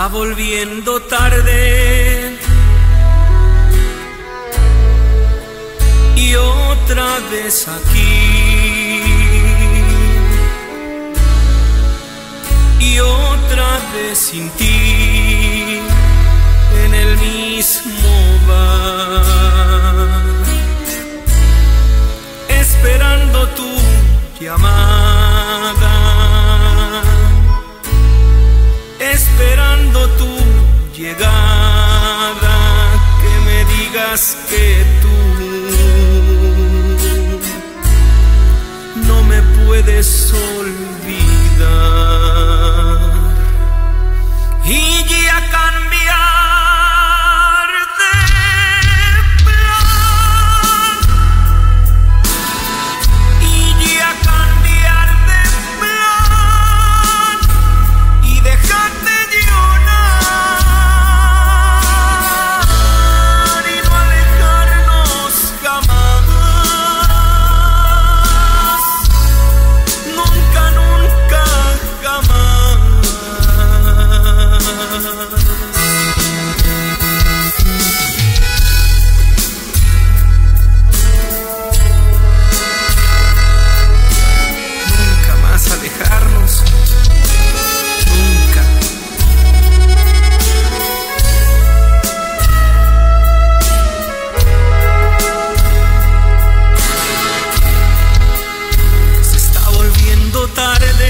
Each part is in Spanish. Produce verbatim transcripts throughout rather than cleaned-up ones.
está volviendo tarde y otra vez aquí y otra vez sin ti en el mismo bar, esperando tu llamada, esperando tu llegada, que me digas que tú no me puedes olvidar y ya cambiar de plan, y ya cambiar de plan y dejarte llorar y no alejarnos jamás, nunca, nunca, jamás. Nunca más alejarnos, nunca. Se está volviendo tarde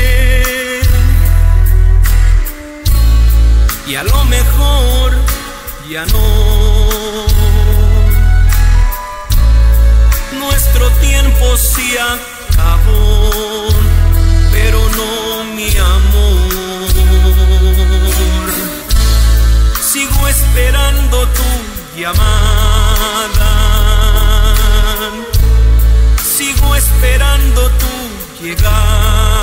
y a lo mejor ya no. Nuestro tiempo se acabó, pero no mi amor. Sigo esperando tu llamada, sigo esperando tu llegada,